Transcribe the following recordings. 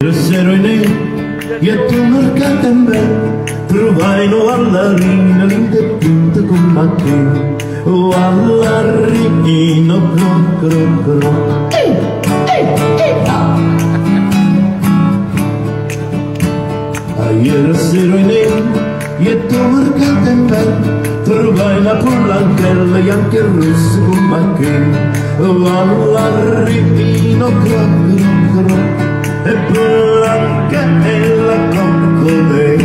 Serone e tu mercato in me trovai alla rina linde punta con macchina o alla rina cro. Ieri serone e tu mercato in me trovai la pollanchella e anche il rosso con macchina o alla rina cro. E blanca è la coccole.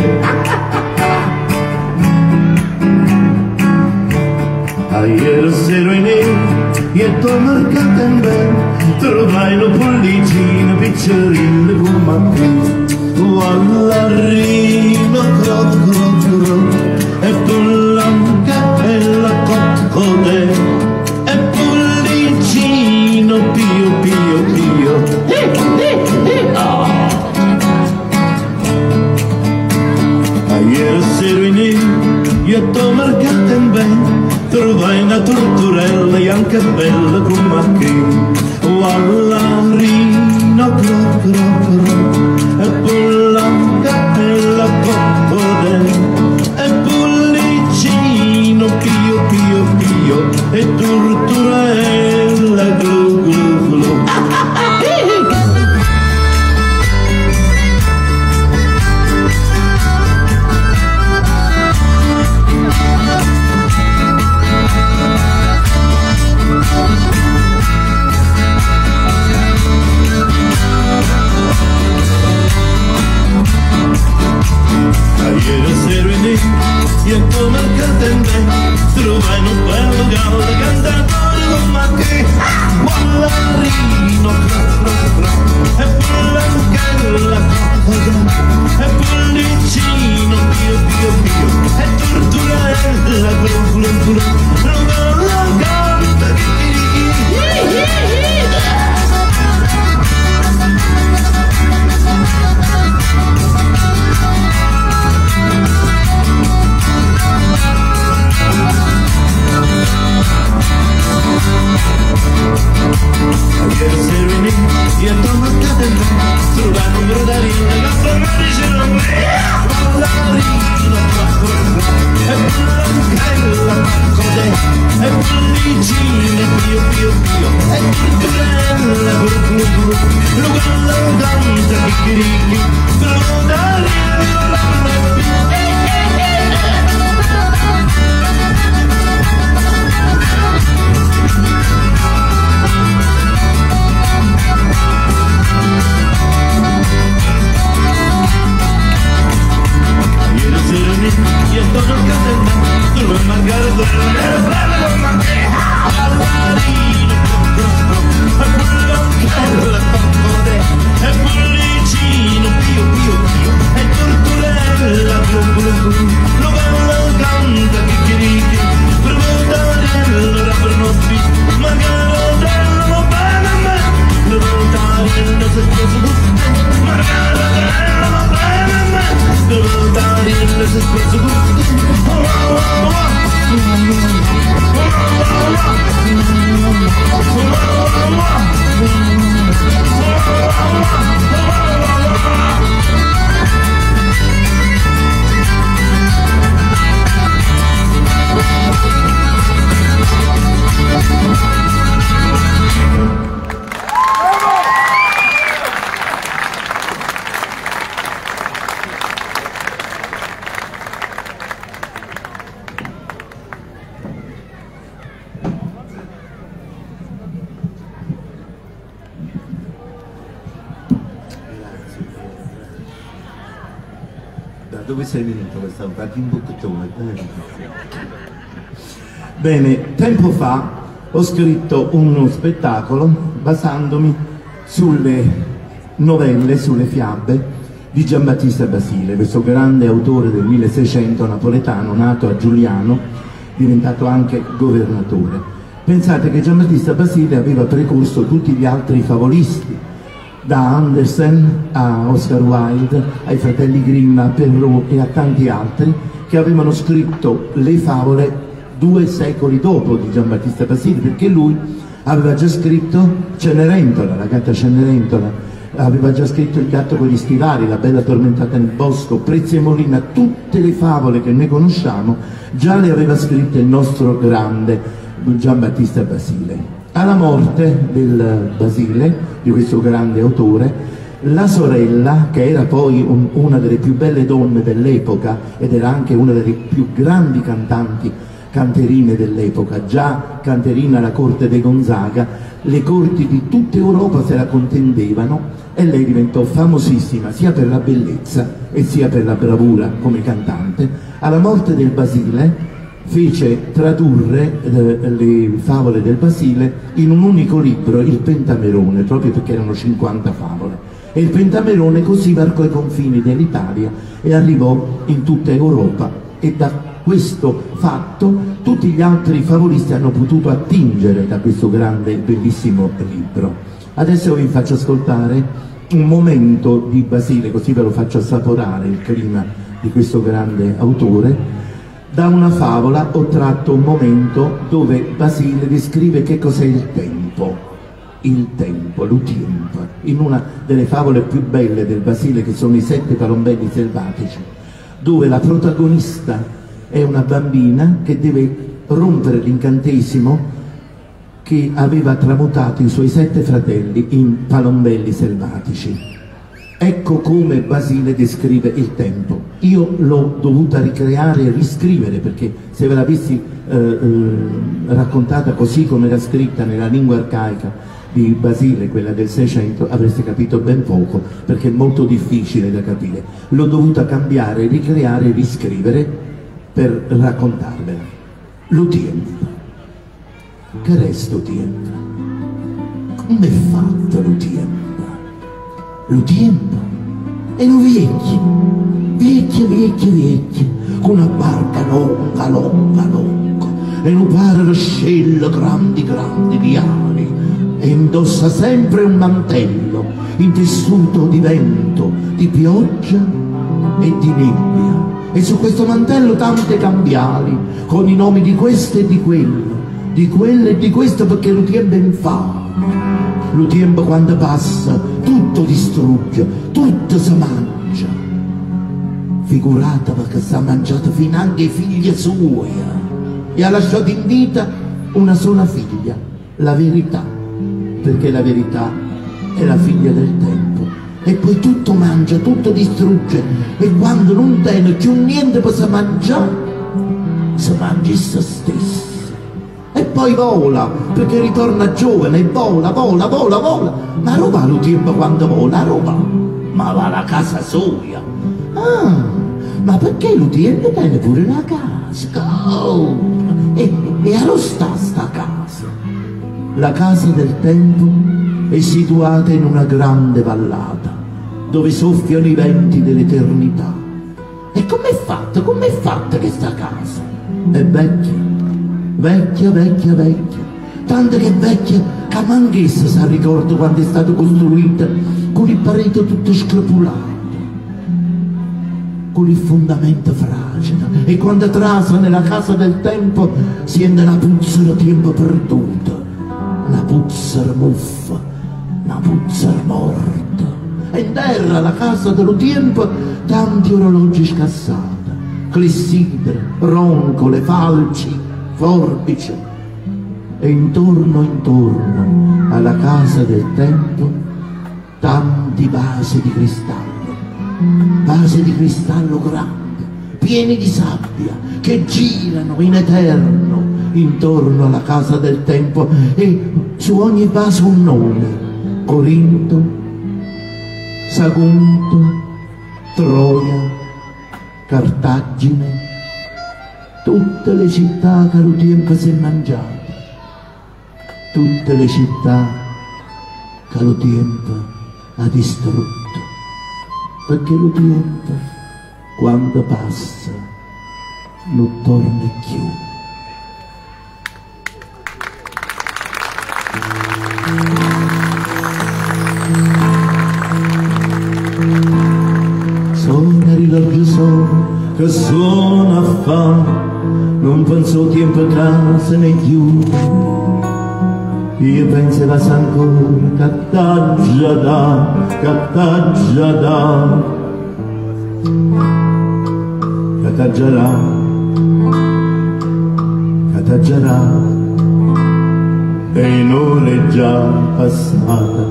Ieri sera in e tu mercato in me trovai una pollicina piccerina con macchina alla rina cro. E blanca è la coccole. E pollicino pio pio pio. Ieri sera io t'ho marcato in bene, trovai una torturella e anche bella con macchina, o alla rina e blanca e la coccodè, e pollicino pio pio pio, e torturella glu glu glu. Ieri sera e tu mercato in me trovai un bello gallo cantatore con macchina alla rina e blanca la coccodè e pollicino pio pio pio e torturella glu glu glu la canta Ieri sera io t'ho marcato in me trovai un numero da rina che formare c'era me alla rina e blanca la coccodè e pollicino pio pio pio e torturella glu glu glu lo canta chicchirichi lo da rina la io t'ho cercato in me, tu vuoi magari bella con macchina alla rina e blanca la coccodè e pollicino pio pio pio e torturella glu glu glu lo canta chicchirichi per voltarella per notti magari non bene a me per voltarella se preso tutte magari non bene a me per voltarella se preso tutte dove sei venuto questa volta? Anche in bocchettone. Bene, tempo fa ho scritto uno spettacolo basandomi sulle novelle, sulle fiabe di Giambattista Basile, questo grande autore del 1600 napoletano, nato a Giuliano, diventato anche governatore. Pensate che Giambattista Basile aveva precorso tutti gli altri favolisti, da Andersen a Oscar Wilde, ai fratelli Grimm, a Perrault e a tanti altri che avevano scritto le favole 2 secoli dopo di Giambattista Basile, perché lui aveva già scritto Cenerentola, la gatta Cenerentola, aveva già scritto Il gatto con gli stivali, La bella addormentata nel bosco, Prezzemolina, tutte le favole che noi conosciamo già le aveva scritte il nostro grande Giambattista Basile. Alla morte del Basile, di questo grande autore, la sorella, che era poi una delle più belle donne dell'epoca ed era anche una delle più grandi canterine dell'epoca, già canterina alla corte dei Gonzaga, le corti di tutta Europa se la contendevano e lei diventò famosissima sia per la bellezza e sia per la bravura come cantante. Alla morte del Basile fece tradurre le favole del Basile in un unico libro, il Pentamerone, proprio perché erano 50 favole. E il Pentamerone così varcò i confini dell'Italia e arrivò in tutta Europa, e da questo fatto tutti gli altri favolisti hanno potuto attingere da questo grande e bellissimo libro. Adesso vi faccio ascoltare un momento di Basile, così ve lo faccio assaporare il clima di questo grande autore. Da una favola ho tratto un momento dove Basile descrive che cos'è il tempo, l'utiempo, in una delle favole più belle del Basile, che sono i 7 palombelli selvatici, dove la protagonista è una bambina che deve rompere l'incantesimo che aveva tramutato i suoi 7 fratelli in palombelli selvatici. Ecco come Basile descrive il tempo. Io l'ho dovuta ricreare e riscrivere, perché se ve l'avessi raccontata così come era scritta nella lingua arcaica di Basile, quella del 600, avreste capito ben poco, perché è molto difficile da capire. L'ho dovuta cambiare, ricreare e riscrivere per raccontarvela. Lo tiempo. Che resta lo tiempo? Come è fatto lo tiempo? Lo tempo erano vecchi, con una barca longa, e un pare rascello grandi di ali, e indossa sempre un mantello intessuto di vento, di pioggia e di nebbia, e su questo mantello tante cambiali, con i nomi di questo e di quello, di quello e di questo, perché lo tempo è infame. Lo tempo quando passa tutto distrugge, tutto si mangia. Figurata perché si è mangiato fino anche i figli suoi, e ha lasciato in vita una sola figlia, la verità, perché la verità è la figlia del tempo. E poi tutto mangia, tutto distrugge, e quando non tiene più niente per si mangia se stesso. E poi vola, perché ritorna giovane e vola, ma roba lo tempo quando vola, roba, ma va alla casa sua. Ah, ma perché lo tempo tiene pure la casa? Oh, e allo sta casa? La casa del tempo è situata in una grande vallata, dove soffiano i venti dell'eternità. E com'è fatta questa casa? È vecchia, tanto che è vecchia che manco essa si ricorda quando è stata costruita, con le pareti tutte screpolate, con il fondamento fragile, e quando trasa nella casa del tempo sente la puzza del tempo perduto, una puzza muffa, una puzza morta, e in terra la casa dello tempo tanti orologi scassati, clessidre, roncole, falci, forbice, e intorno alla casa del tempo tanti vasi di cristallo grandi, pieni di sabbia, che girano in eterno intorno alla casa del tempo, e su ogni vaso un nome: Corinto, Sagunto, Troia, Cartagine, tutte le città che lo tempo si è mangiato, tutte le città che lo tempo ha distrutto, perché lo tempo quando passa non torna più. Suona riloggio solo che suona fa, non penso tempo a casa né più, io penso va ancora cataggiarà, e un'ora è già passata.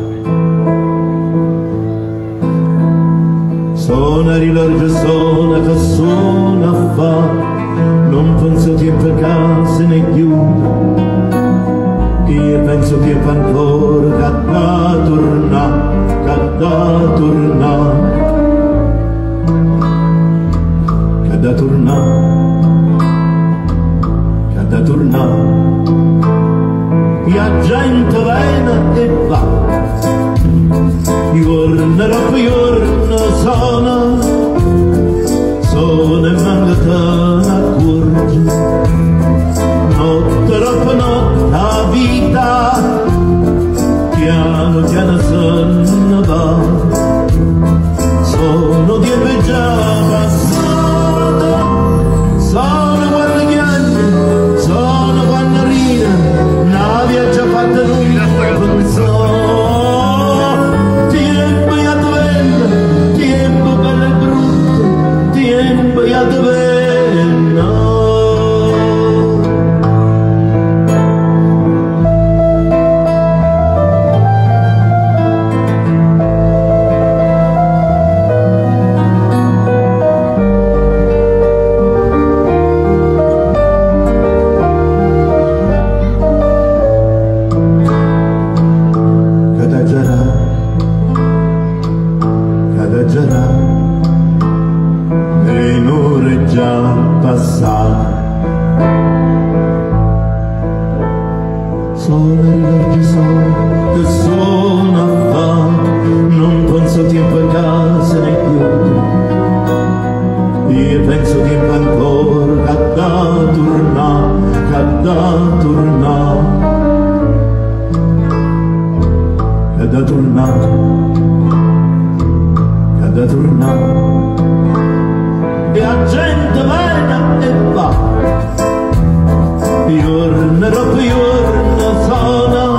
Suona l'orologio, suona che suona fa, non penso tempo a casa ne chiude, io penso tempo ancora che da tornare, la gente viene e va, giorno dopo giorno sono e manca te ne accorgi, notte dopo notte la vita piano piano se ne va, sono tempo già passato, sono quando chiami, sono quando ride, la viaggia fatta lui pensò. Tempo ya te venne, tempo bello e brutto, tempo ya te venne. Cataggiarà, e un'ora è già passata. Suona l'orologio che suona fa, non penso tempo a casa ne chiude, io penso tempo ancora che da tornare, e la gente viene e va, giorno dopo giorno sono